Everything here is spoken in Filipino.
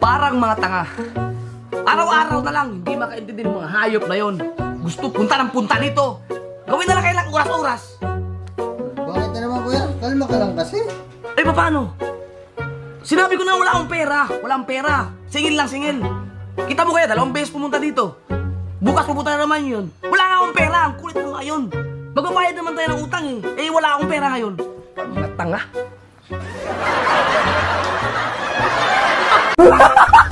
Parang mga tanga. Araw-araw na lang, hindi makaintindi ng mga hayop na yon. Gusto punta ng punta dito. Gawin na lang kailang oras-oras. Bakit na naman kuya? Kalma ka lang kasi. Eh, paano? Sinabi ko na wala akong pera. Wala akong pera. Singil lang, singil. Kita mo kaya, 2 beses pumunta dito. Bukas pupunta na naman yun. Wala nga akong pera. Ang kulit mo ngayon. Magbabayad naman tayo ng utang eh. Eh, wala akong pera ngayon. Mga tanga.